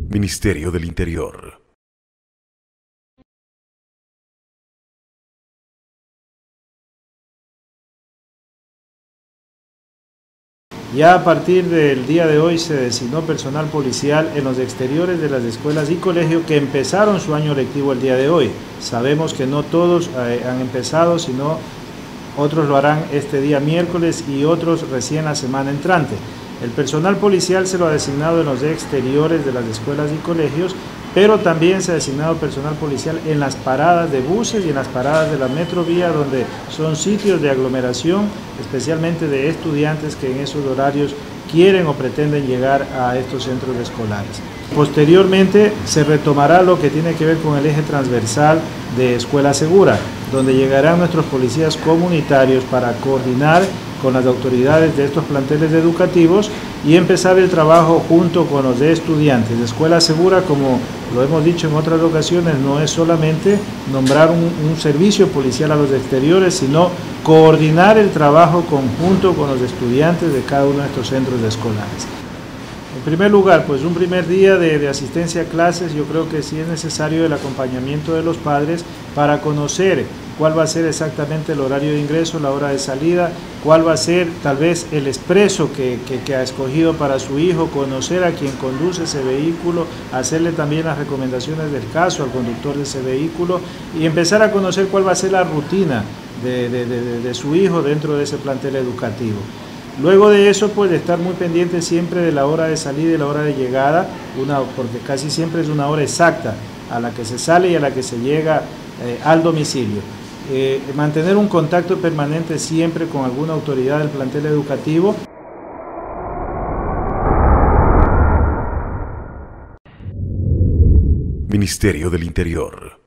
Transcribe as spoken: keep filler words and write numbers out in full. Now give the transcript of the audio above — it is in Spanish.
Ministerio del Interior. Ya a partir del día de hoy se designó personal policial en los exteriores de las escuelas y colegios que empezaron su año lectivo el día de hoy. Sabemos que no todos eh, han empezado, sino otros lo harán este día miércoles y otros recién la semana entrante. El personal policial se lo ha designado en los exteriores de las escuelas y colegios, pero también se ha designado personal policial en las paradas de buses y en las paradas de la metrovía, donde son sitios de aglomeración, especialmente de estudiantes que en esos horarios quieren o pretenden llegar a estos centros escolares. Posteriormente se retomará lo que tiene que ver con el eje transversal de Escuela Segura, donde llegarán nuestros policías comunitarios para coordinar con las autoridades de estos planteles educativos y empezar el trabajo junto con los de estudiantes. Escuela Segura, como lo hemos dicho en otras ocasiones, no es solamente nombrar un, un servicio policial a los exteriores, sino coordinar el trabajo conjunto con los estudiantes de cada uno de estos centros escolares. En primer lugar, pues un primer día de, de asistencia a clases, yo creo que sí es necesario el acompañamiento de los padres para conocer cuál va a ser exactamente el horario de ingreso, la hora de salida, cuál va a ser tal vez el expreso que, que, que ha escogido para su hijo, conocer a quien conduce ese vehículo, hacerle también las recomendaciones del caso al conductor de ese vehículo y empezar a conocer cuál va a ser la rutina de, de, de, de su hijo dentro de ese plantel educativo. Luego de eso, pues, estar muy pendiente siempre de la hora de salida y la hora de llegada, una, porque casi siempre es una hora exacta a la que se sale y a la que se llega eh, al domicilio. Eh, mantener un contacto permanente siempre con alguna autoridad del plantel educativo. Ministerio del Interior.